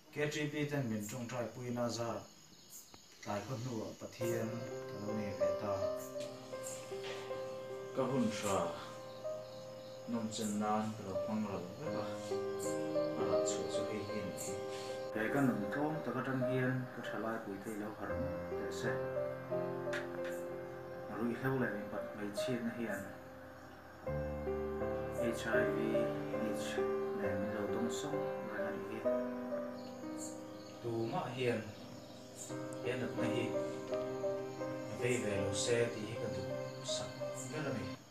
KGB ten min trong trai puina za tai ko nu pathian to ne veta ka hun sha nom chen nan pro phang ro ba ala chu chu hi hin cái kan nom thom ta ka tam hian ka thalai pui thei lo har te se rui hlo le ni pat mai chin na hian HIV AIDS ne mi lo dong song ra han hi tu ma hian hian at na hi ve ve lo se ti ka tu sa ga la mi